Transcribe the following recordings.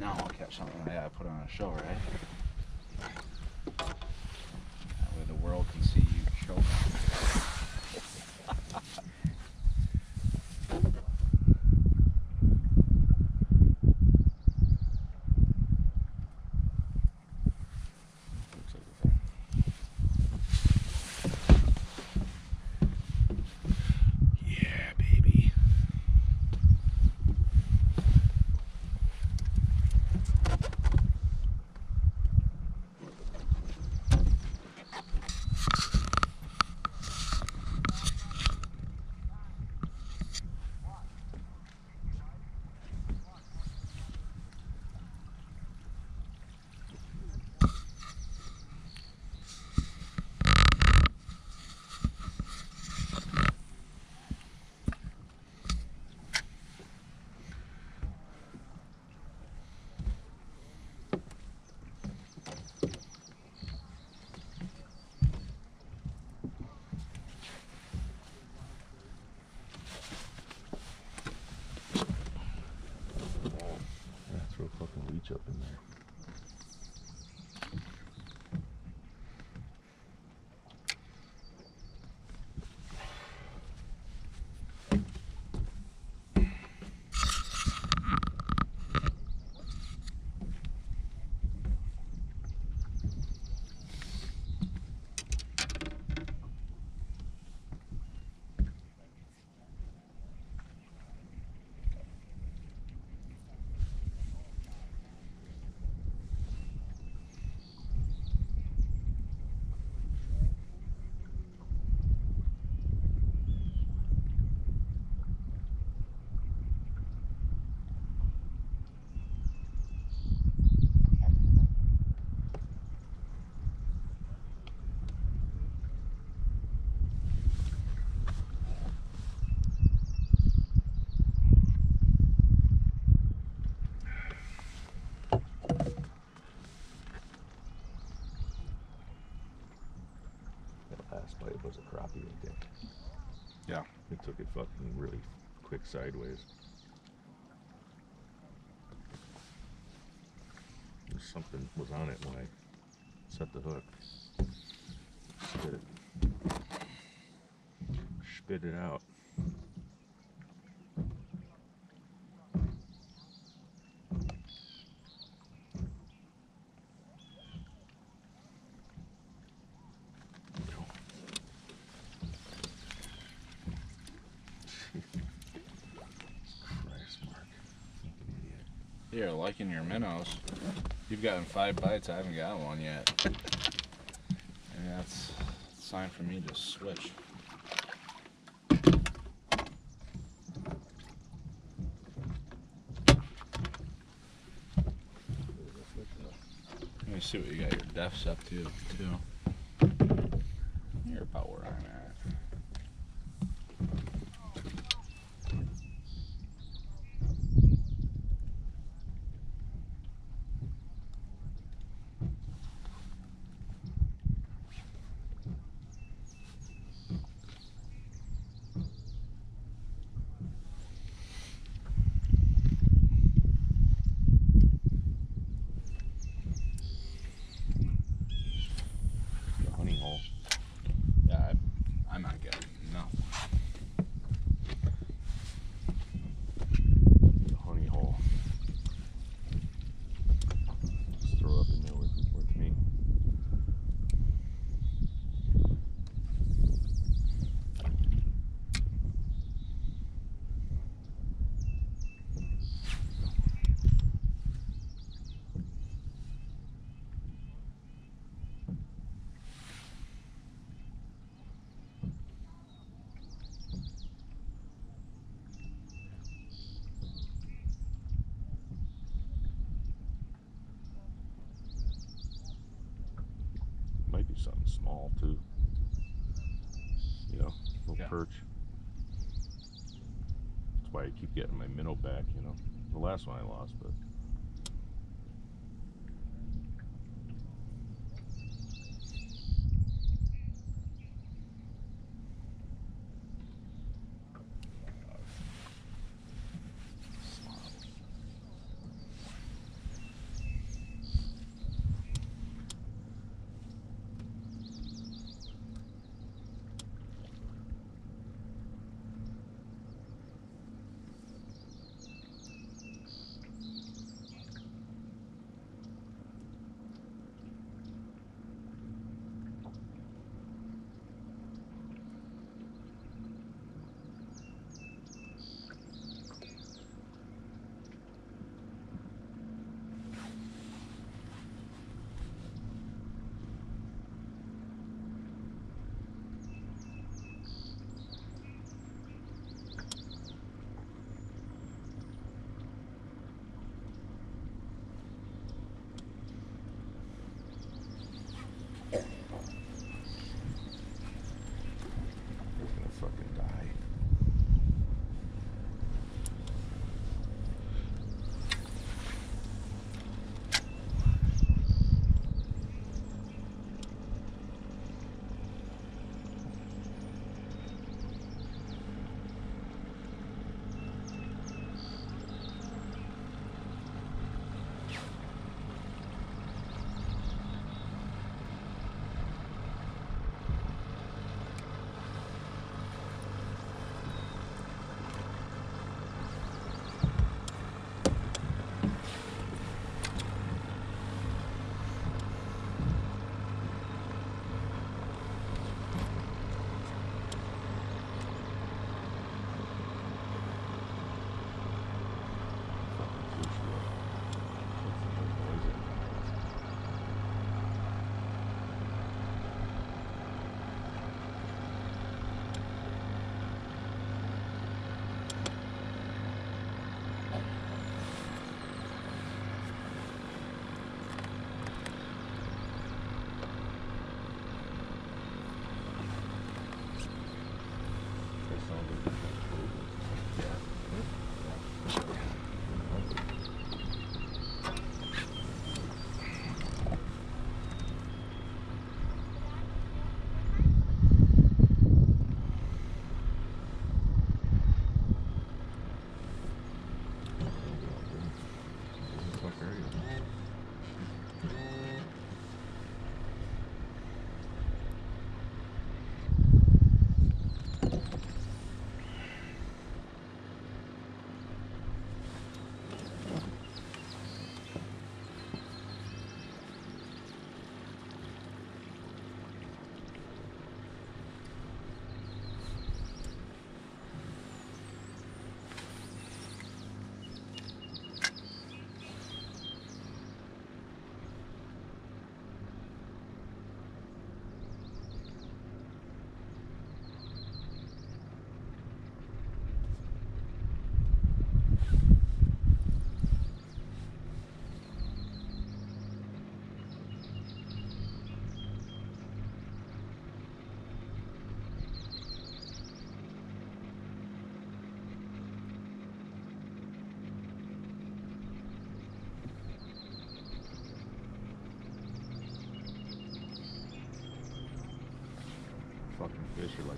Now I'll catch something I gotta put on a show, right? That way the world can see you choke. Up in there. Last bite was a crappie, I think. Yeah. It took it fucking really quick sideways. Something was on it when I set the hook. Spit it out. You're liking your minnows. You've gotten 5 bites, I haven't got one yet. And that's a sign for me to switch. Let me see what you got your defs up to, too. You're about where I'm at. I'm not getting nothing. The honey hole. Just throw up in there with me. Might be something small too. You know, little perch. That's why I keep getting my minnow back, you know. The last one I lost, but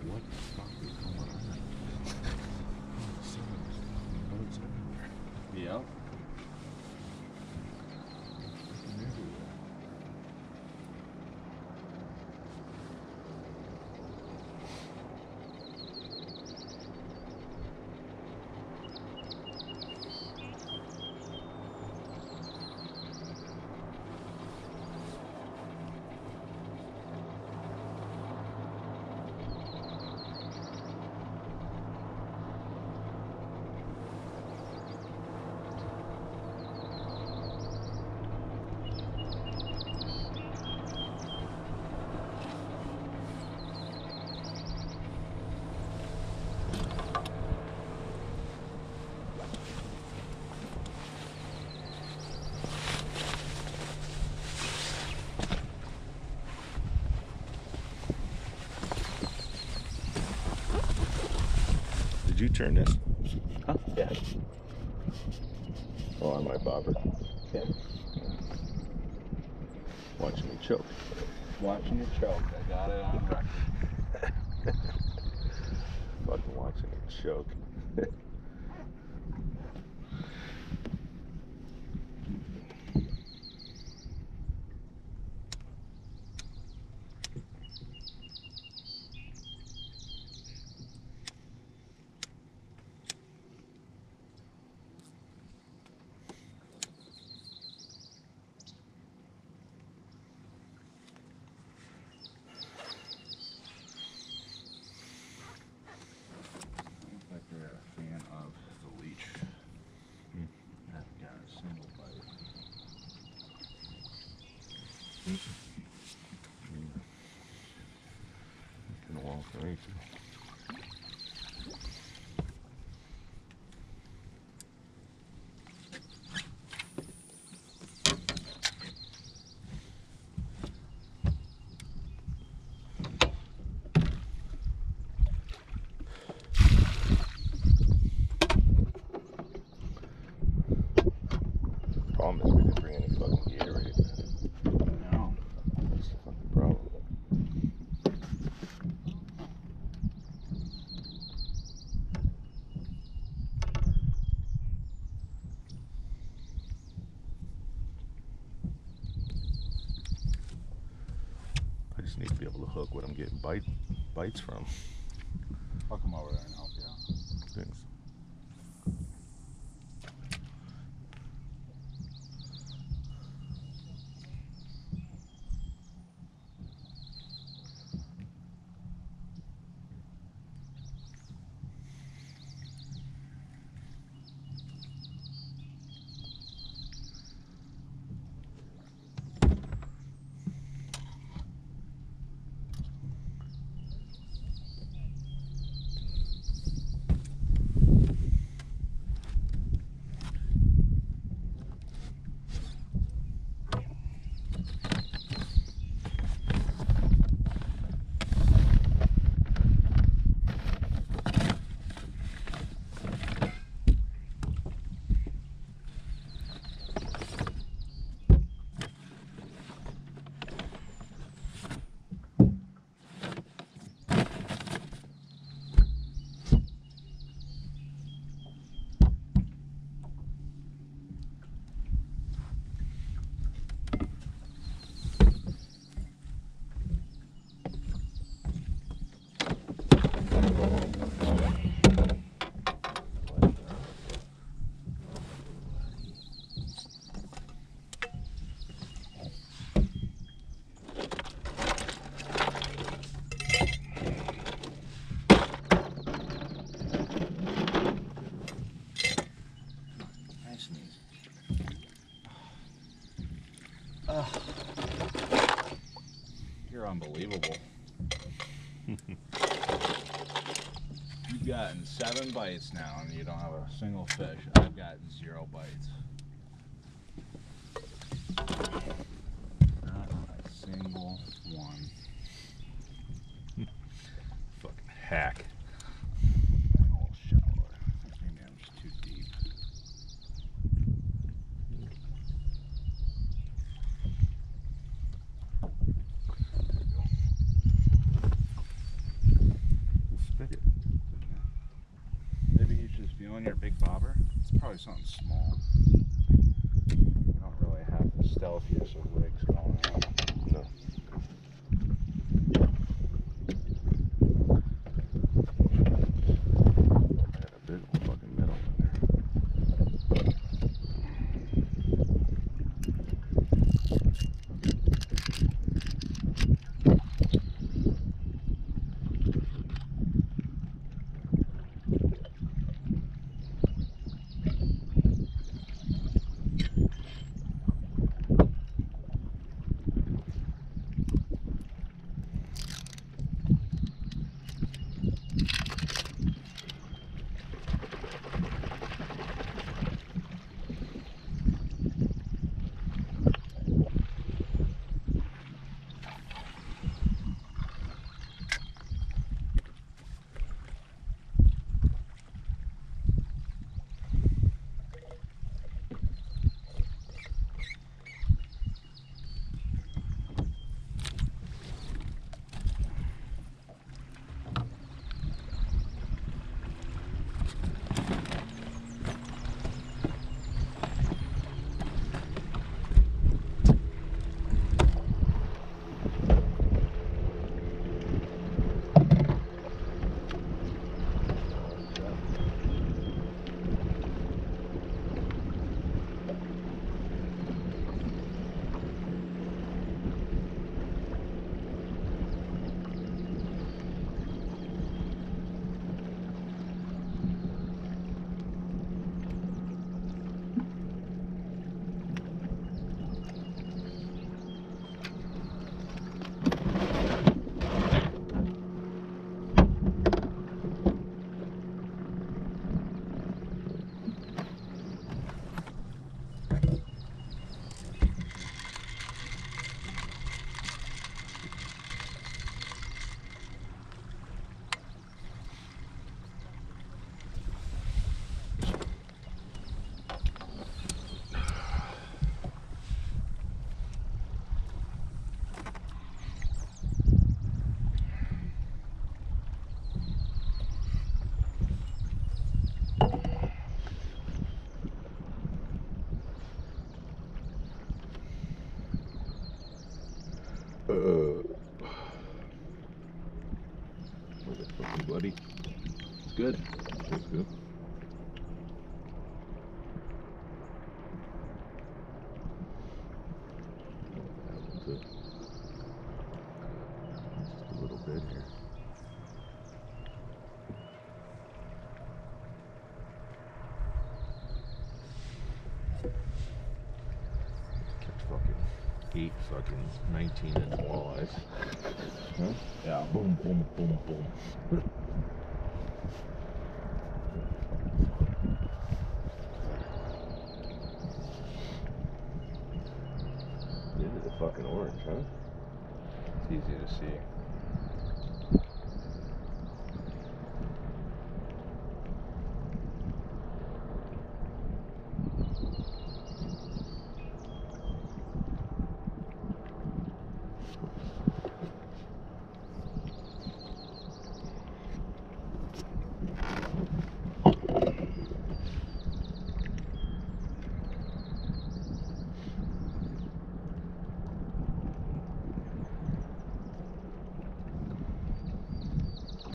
What the fuck is going on? All of a sudden, there's fucking boats everywhere. Yep. Fucking everywhere. Did you turn this? Huh? Yeah. Oh, I might bobber. Yeah. Watching me choke. Watching you choke. I got it on record. Fucking watching me choke. Looks like you're a fan of the leech. I've got a single bite. It's been a while for me too. Problem is we didn't bring any fucking Gatorade. No. That's the fucking problem. I just need to be able to hook what I'm getting bites from. I'll come over there and help you out. Things. Nice and easy. You're unbelievable. You've gotten 7 bites now and you don't have a single fish. I've gotten 0 bites. Not a single one. Fucking hack. A little shallower. Maybe I'm just too deep. when you're a big bobber, it's probably something small. You don't really have the stealthiest of rigs going on. No. I had a big old fucking minnow in there. Was it fucking bloody? It's good. It's good. Just a little bit here. Catch fucking 8 fucking 19-inch walleyes. Huh? Yeah. Boom, boom, boom, boom. Into the fucking orange, huh? It's easy to see.